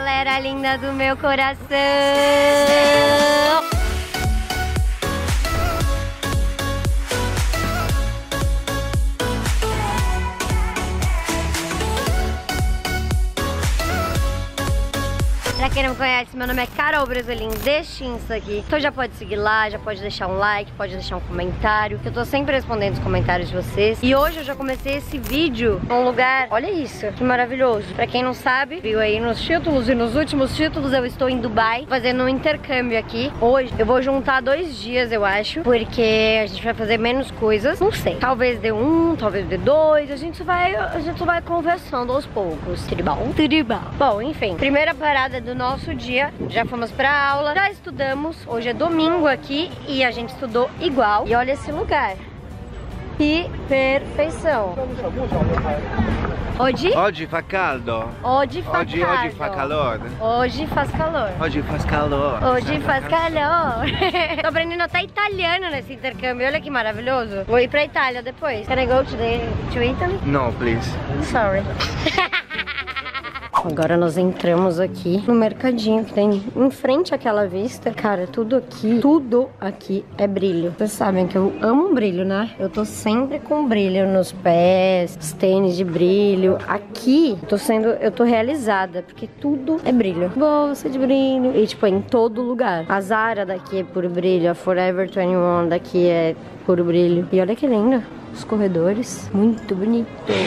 galera linda do meu coração. Pra quem não me conhece, meu nome é Carol Brasolim, deste Insta aqui. Então já pode seguir lá, já pode deixar um like, pode deixar um comentário, que eu tô sempre respondendo os comentários de vocês. E hoje eu já comecei esse vídeo num lugar, olha isso, que maravilhoso. Pra quem não sabe, viu aí nos títulos e nos últimos títulos, eu estou em Dubai fazendo um intercâmbio aqui. Hoje eu vou juntar 2 dias, eu acho, porque a gente vai fazer menos coisas, não sei. Talvez dê 1, talvez dê 2, a gente vai conversando aos poucos. Tudo bom? Tudo bom. Bom, enfim, primeira parada do nosso dia, já fomos pra aula, já estudamos, hoje é domingo aqui e a gente estudou igual. E olha esse lugar, que perfeição. Oggi fa caldo. Oggi fa caldo. Oggi fa calor. Hoje faz calor. Oggi faz calor. Hoje faz calor. Tô aprendendo até italiano nesse intercâmbio, olha que maravilhoso. Vou ir pra Itália depois. Can I go to Italy? No, please. Sorry. Agora nós entramos aqui no mercadinho que tem em frente àquela vista. Cara, tudo aqui é brilho. Vocês sabem que eu amo brilho, né? Eu tô sempre com brilho nos pés, os tênis de brilho. Aqui, eu tô realizada, porque tudo é brilho. Bolsa de brilho. E tipo, em todo lugar. A Zara daqui é puro brilho, a Forever 21 daqui é puro brilho. E olha que lindo. Os corredores, muito bonito,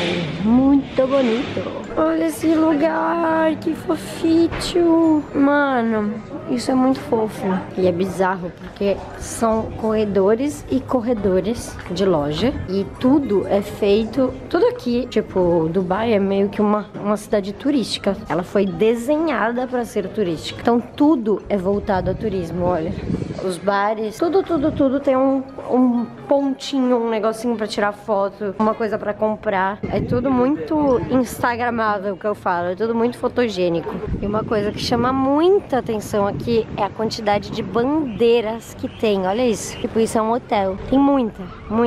muito bonito. Olha esse lugar, que fofinho. Mano, isso é muito fofo. E é bizarro, porque são corredores e corredores de loja. E tudo é feito, tudo aqui, tipo, Dubai é meio que uma cidade turística. Ela foi desenhada pra ser turística. Então tudo é voltado a turismo, olha. Os bares, tudo tem um pontinho, um negocinho pra tirar foto, uma coisa pra comprar. É tudo muito instagramável, que eu falo, é tudo muito fotogênico. E uma coisa que chama muita atenção aqui é a quantidade de bandeiras que tem, olha isso. Tipo, isso é um hotel. Tem muita.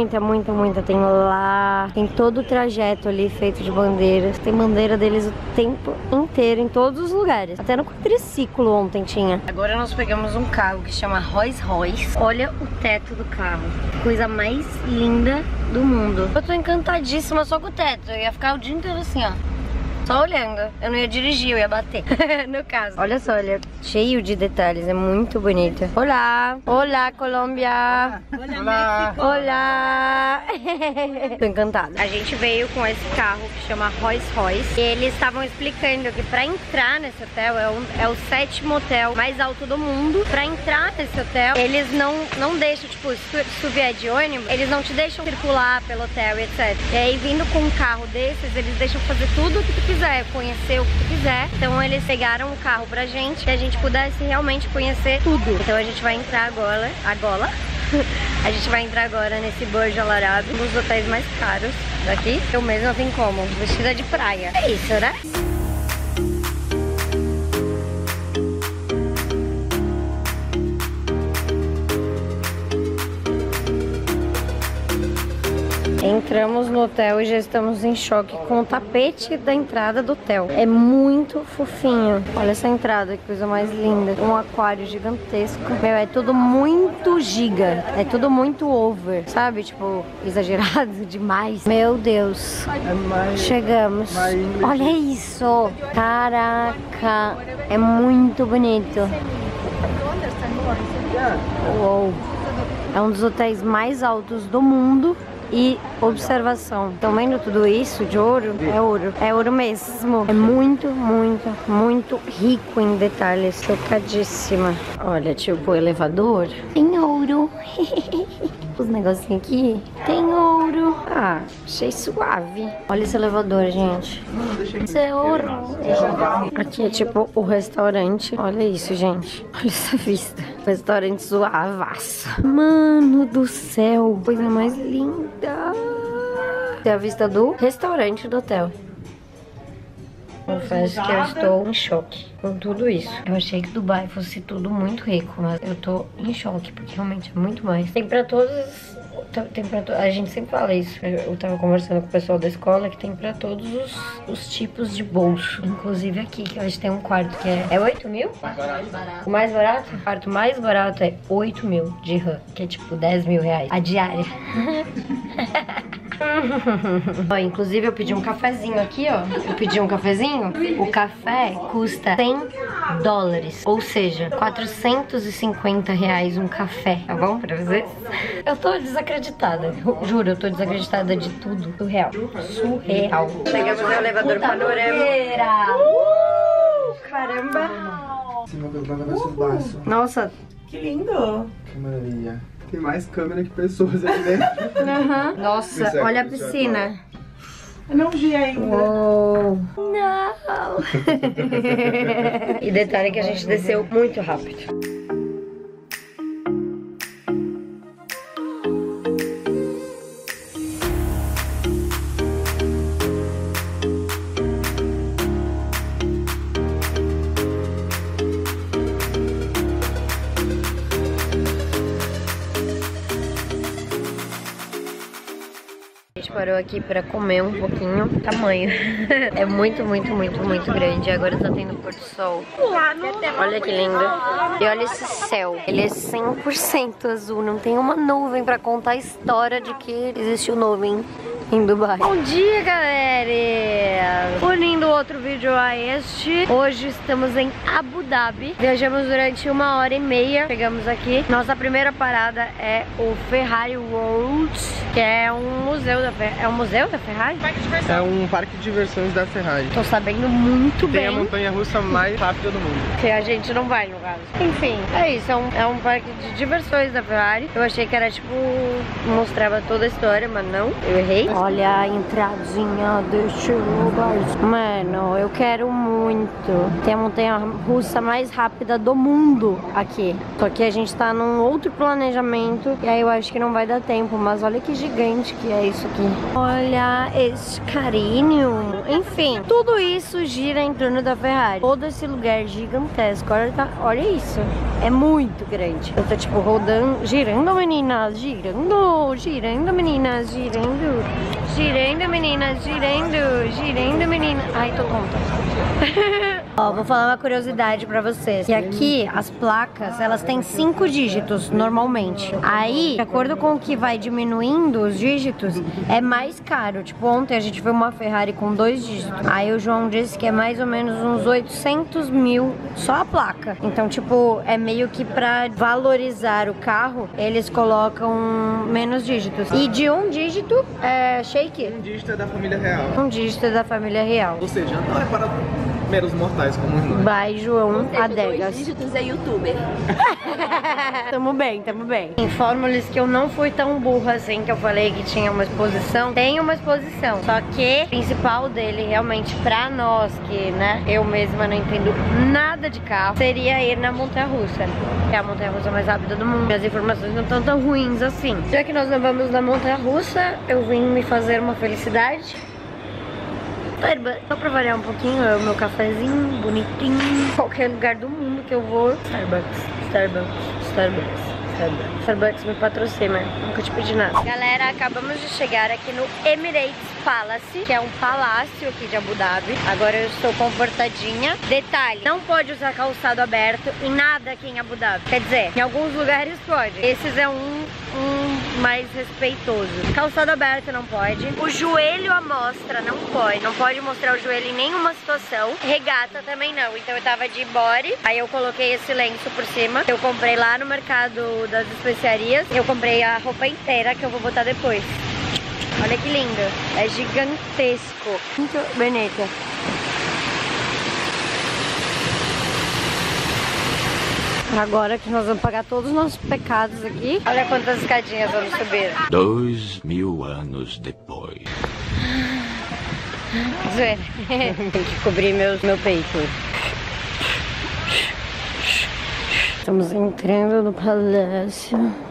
Tem lá, tem todo o trajeto ali feito de bandeiras. Tem bandeira deles o tempo inteiro, em todos os lugares. Até no quadriciclo ontem tinha. Agora nós pegamos um carro que chama Rolls Royce. Olha o teto do carro. Coisa mais linda do mundo. Eu tô encantadíssima só com o teto. Eu ia ficar o dia inteiro assim, ó, só olhando. Eu não ia dirigir, eu ia bater no caso. Olha só, olha, cheio de detalhes, é muito bonita. Olá! Olá, Colômbia! Olá! Olá! Tô encantada. A gente veio com esse carro que chama Rolls Royce. E eles estavam explicando que pra entrar nesse hotel, é o 7º hotel mais alto do mundo. Pra entrar nesse hotel, eles não deixam, tipo, se tu vier de ônibus, eles não te deixam circular pelo hotel e etc. E aí, vindo com um carro desses, eles deixam fazer tudo o que tu quiser, conhecer o que tu quiser. Então eles pegaram o carro pra gente, que a gente pudesse realmente conhecer tudo. Então a gente vai entrar agora. A gente vai entrar agora nesse Burj Al Arab, um dos hotéis mais caros daqui. Eu mesma vim como? Vestida de praia. É isso, né? Entramos no hotel e já estamos em choque com o tapete da entrada do hotel. É muito fofinho. Olha essa entrada, que coisa mais linda. Um aquário gigantesco. Meu, é tudo muito giga. É tudo muito over, sabe? Tipo, exagerado demais. Meu Deus. Chegamos. Olha isso. Caraca. É muito bonito. Uou. É um dos hotéis mais altos do mundo. E observação, estão vendo tudo isso de ouro? É ouro mesmo. É muito rico em detalhes. Chocadíssima. Olha, tipo, o elevador tem ouro. Os negocinhos aqui tem ouro. Ah, achei suave. Olha esse elevador, gente. Isso é ouro. Aqui é tipo o restaurante. Olha isso, gente. Olha essa vista. Restaurante suavaço. Mano do céu. Coisa mais linda. Tem a vista do restaurante do hotel. Confesso que eu estou em choque com tudo isso. Eu achei que Dubai fosse tudo muito rico, mas eu tô em choque, porque realmente é muito mais. Tem pra todos tem pra a gente sempre fala isso. Eu tava conversando com o pessoal da escola que tem pra todos os tipos de bolso. Inclusive aqui, que hoje tem um quarto que é 8 mil? O mais barato? O quarto mais barato é 8 mil de RAM, que é tipo 10 mil reais a diária. Ó, inclusive eu pedi um cafezinho aqui, ó. Eu pedi um cafezinho. O café custa 100 dólares, ou seja, 450 reais um café, tá bom pra vocês? Eu tô desacreditada, juro, eu tô desacreditada de tudo. Surreal. Surreal. Chegamos no elevador panorama. Caramba. Nossa, Que lindo. Que maravilha. Tem mais câmera que pessoas aqui dentro. uhum. Nossa, olha a piscina. Eu não vi ainda. Uou. Não. E detalhe que a gente desceu muito rápido. A gente parou aqui pra comer um pouquinho. Tamanho. É muito, muito, muito, muito grande. Agora tá tendo pôr do sol. Olha que lindo. E olha esse céu. Ele é 100% azul. Não tem uma nuvem pra contar a história de que existiu nuvem em Dubai. Bom dia, galera! Unindo outro vídeo a este. Hoje estamos em Abu Dhabi. Viajamos durante 1h30. Chegamos aqui. Nossa primeira parada é o Ferrari World, que é um museu da Ferrari. É um museu da Ferrari? É um parque de diversões da Ferrari. Tô sabendo muito Tem bem. a montanha-russa mais rápida do mundo. Que a gente não vai, no caso. Enfim, é isso. É um parque de diversões da Ferrari. Eu achei que era tipo... mostrava toda a história, mas não. Eu errei. Olha a entradinha deste lugar. Mano, eu quero muito. Tem a montanha-russa mais rápida do mundo aqui. Só que a gente tá num outro planejamento. E aí eu acho que não vai dar tempo. Mas olha que gigante que é isso aqui. Olha esse carinho. Enfim, tudo isso gira em torno da Ferrari. Todo esse lugar gigantesco. Olha isso. É muito grande. Eu tô tipo rodando, girando, meninas, girando, meninas, girando, meninas, girando, meninas. Ai, tô tonta. Ó, vou falar uma curiosidade pra vocês. E aqui, as placas, elas têm 5 dígitos, normalmente. Aí, de acordo com o que vai diminuindo os dígitos, é mais caro. Tipo, ontem a gente viu uma Ferrari com 2 dígitos. Aí o João disse que é mais ou menos uns 800 mil só a placa. Então, tipo, é meio que pra valorizar o carro, eles colocam menos dígitos. E de um dígito é shake? Um dígito é da família real. Um dígito é da família real. Ou seja, não é para meros mortais como nós. Vai, João Adegas. 2 dígitos é youtuber. Tamo bem, tamo bem. Informo-lhes que eu não fui tão burra assim, que eu falei que tinha uma exposição. Tem uma exposição, só que o principal dele realmente pra nós, que né, eu mesma não entendo nada de carro, seria ir na montanha-russa, que é a montanha-russa mais rápida do mundo. As informações não estão tão ruins assim. Já que nós não vamos na montanha-russa, eu vim me fazer uma felicidade. Só pra variar um pouquinho, é o meu cafezinho bonitinho. Qualquer lugar do mundo que eu vou, Starbucks me patrocina, nunca te pedi nada. Galera, acabamos de chegar aqui no Emirates Palace, que é um palácio aqui de Abu Dhabi. Agora eu estou comportadinha. Detalhe, não pode usar calçado aberto em nada aqui em Abu Dhabi. Quer dizer, em alguns lugares pode. Esses é um mais respeitoso. Calçado aberto não pode. O joelho à mostra não pode. Não pode mostrar o joelho em nenhuma situação. Regata também não. Então eu tava de body, aí eu coloquei esse lenço por cima. Eu comprei lá no mercado das especiarias. Eu comprei a roupa inteira que eu vou botar depois. Olha que lindo. É gigantesco. Muito bonita. Agora que nós vamos pagar todos os nossos pecados aqui. Olha quantas escadinhas vamos subir. 2000 anos depois. Zoeira. Tem que cobrir meu peito. Estamos entrando no palácio.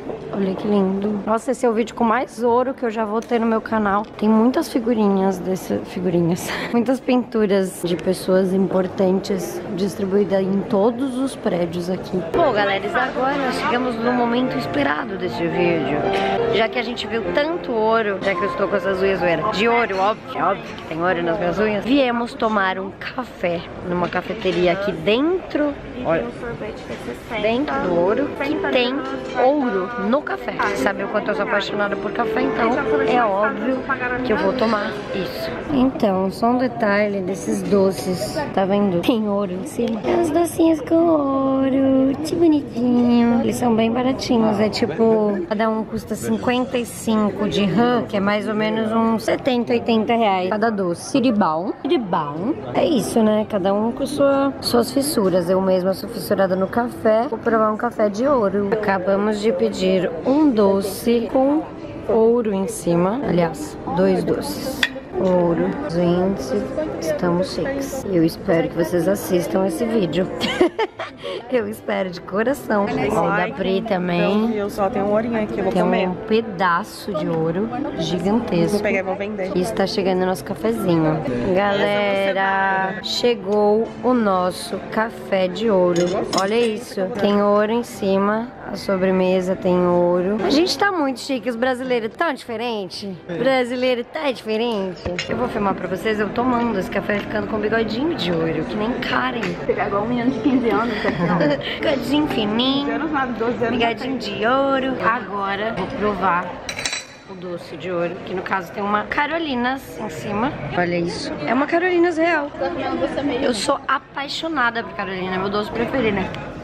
Olha que lindo. Nossa, esse é o vídeo com mais ouro que eu já vou ter no meu canal. Tem muitas figurinhas muitas pinturas de pessoas importantes distribuídas em todos os prédios aqui. Bom, galera, agora nós chegamos no momento esperado desse vídeo. Já que a gente viu tanto ouro, já que eu estou com essas unhas de ouro, óbvio que tem ouro nas minhas unhas, viemos tomar um café numa cafeteria aqui dentro. Olha, dentro do ouro, que tem ouro no café. Você sabe o quanto eu sou apaixonada por café, então é óbvio que eu vou tomar isso. Então, só um detalhe desses doces, tá vendo? Tem ouro em cima. É os docinhos com ouro, que bonitinho. Eles são bem baratinhos, é tipo, cada um custa 55 de rã, que é mais ou menos uns 70, 80 reais cada doce. Siribão. É isso, né? Cada um com suas fissuras. Eu mesma sou fissurada no café. Vou provar um café de ouro. Acabamos de pedir um doce com ouro em cima. Aliás, 2 doces. Ouro. Gente, estamos chiques. Eu espero que vocês assistam esse vídeo. Eu espero de coração. Ó, o da Pri também. Eu só tenho um ourinho aqui, eu vou Tem comer. um pedaço de ouro gigantesco. Vou pegar e vou vender. E está chegando o nosso cafezinho. Galera, chegou o nosso café de ouro. Olha isso. Tem ouro em cima. A sobremesa tem ouro. A gente tá muito chique. Os brasileiros tão diferentes. Brasileiro tá diferente. Eu vou filmar pra vocês eu tomando esse café ficando com bigodinho de ouro. Que nem Karen. Pegar igual um menino de 15 anos. Bigodinho fininho. 12 anos nada, 12 anos. Bigodinho de ouro. Agora vou provar o doce de ouro, que no caso tem uma Carolinas em cima. Olha isso. É uma Carolinas real. Eu sou apaixonada por Carolina, é meu doce preferido.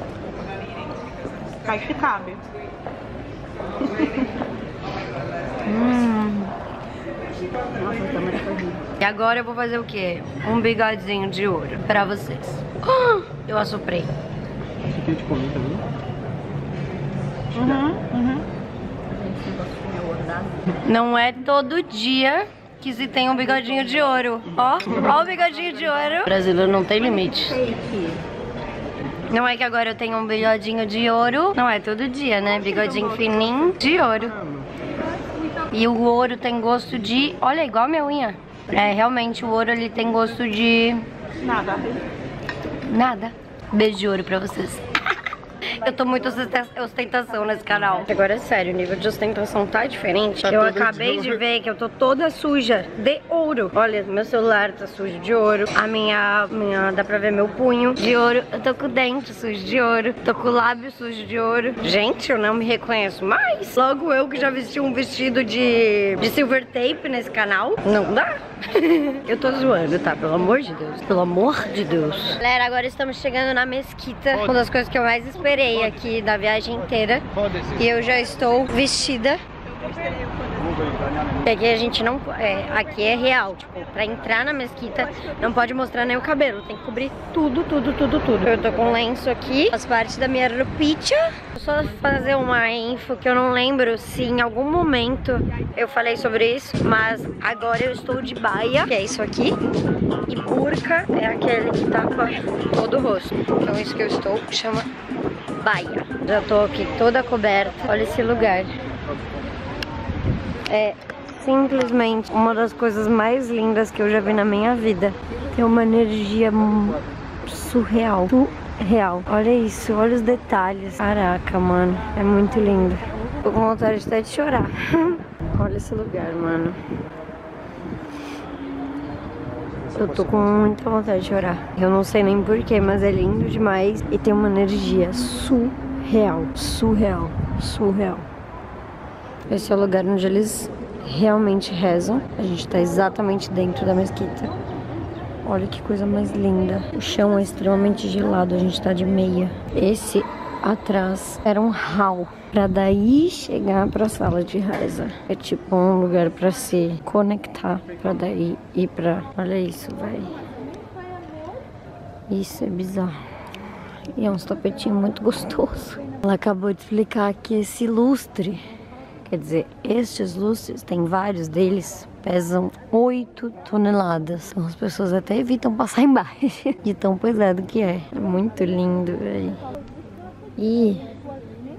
Cai que cabe. Nossa, tá muito horrível. E agora eu vou fazer o quê? Um bigodinho de ouro pra vocês. Eu assoprei. Esse aqui eu te comi também. Não é todo dia que se tem um bigodinho de ouro. Ó o bigodinho de ouro. O brasileiro não tem limite. Não é que agora eu tenho um bigodinho de ouro. Não é todo dia, né? Bigodinho fininho de ouro. E o ouro tem gosto de... Olha, igual a minha unha. É, realmente o ouro ele tem gosto de... Nada. Beijo de ouro pra vocês. Eu tô muito ostentação nesse canal. Agora é sério, o nível de ostentação tá diferente. Eu acabei de ver que eu tô toda suja de ouro. Olha, meu celular tá sujo de ouro. A minha dá pra ver meu punho de ouro. Eu tô com o dente sujo de ouro. Tô com o lábio sujo de ouro. Gente, eu não me reconheço mais. Logo eu que já vesti um vestido de silver tape nesse canal. Não dá. Eu tô zoando, tá? Pelo amor de Deus. Pelo amor de Deus. Galera, agora estamos chegando na mesquita. Uma das coisas que eu mais esperei aqui da viagem inteira. E eu já estou vestida. Aqui a gente não... aqui é real. Tipo, pra entrar na mesquita não pode mostrar nem o cabelo. Tem que cobrir tudo, tudo, tudo, tudo. Eu tô com um lenço aqui. Faz parte da minha roupinha. Só fazer uma info que eu não lembro se em algum momento eu falei sobre isso, mas agora eu estou de baia, que é isso aqui, e burca é aquele que tapa todo o rosto. Então isso que eu estou chama baia. Já tô aqui toda coberta. Olha esse lugar. É simplesmente uma das coisas mais lindas que eu já vi na minha vida. Tem uma energia surreal. Real. Olha isso, olha os detalhes. Caraca, mano, é muito lindo. Tô com vontade até de chorar. Olha esse lugar, mano. Eu tô com muita vontade de chorar. Eu não sei nem porquê, mas é lindo demais. E tem uma energia surreal. Surreal. Surreal. Esse é o lugar onde eles realmente rezam. A gente tá exatamente dentro da mesquita. Olha que coisa mais linda. O chão é extremamente gelado, a gente tá de meia. Esse atrás era um hall, pra daí chegar pra sala de reza. É tipo um lugar pra se conectar, pra daí ir pra... Olha isso, velho. Isso é bizarro. E é uns tapetinhos muito gostosos. Ela acabou de explicar que esse lustre... Quer dizer, estes lustres, tem vários deles, pesam 8 toneladas. Então as pessoas até evitam passar embaixo de tão pesado que é. É muito lindo, velho. E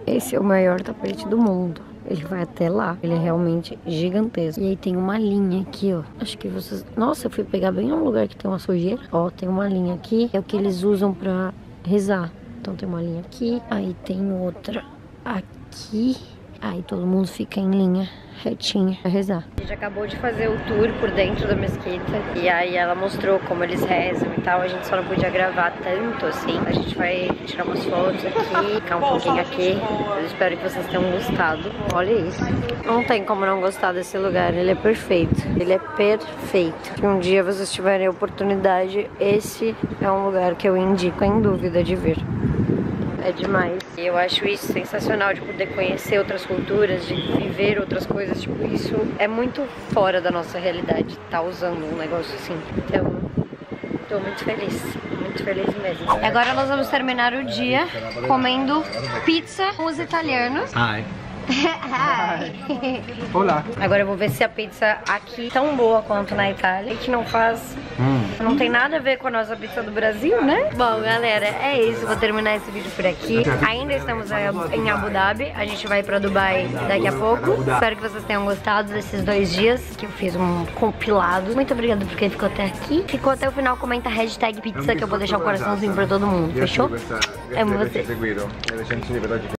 Esse é o maior tapete do mundo. Ele vai até lá. Ele é realmente gigantesco. E aí tem uma linha aqui, ó. Acho que vocês... Nossa, eu fui pegar bem um lugar que tem uma sujeira. Ó, tem uma linha aqui. É o que eles usam pra rezar. Então tem uma linha aqui. Aí tem outra aqui. Aí todo mundo fica em linha retinha pra rezar. A gente acabou de fazer o tour por dentro da mesquita. E aí ela mostrou como eles rezam e tal. A gente só não podia gravar tanto assim. A gente vai tirar umas fotos aqui, ficar um pouquinho aqui. Eu espero que vocês tenham gostado. Olha isso. Não tem como não gostar desse lugar. Ele é perfeito. Ele é perfeito. Se um dia vocês tiverem a oportunidade, esse é um lugar que eu indico, sem dúvida, de vir. É demais. E eu acho isso sensacional, de poder conhecer outras culturas, de viver outras coisas. Tipo, isso é muito fora da nossa realidade, tá usando um negócio assim. Então, tô muito feliz mesmo. E agora nós vamos terminar o dia comendo pizza com os italianos. Ai. Ai. Olá. Agora eu vou ver se a pizza aqui é tão boa quanto na Itália, que não faz... Não tem nada a ver com a nossa pizza do Brasil, né? Bom, galera, é isso. Vou terminar esse vídeo por aqui. Ainda estamos em Abu Dhabi. A gente vai pra Dubai daqui a pouco. Espero que vocês tenham gostado desses 2 dias que eu fiz um compilado. Muito obrigada por quem ficou até aqui. Ficou até o final, comenta hashtag pizza que eu vou deixar um coraçãozinho pra todo mundo. Fechou? Amo você.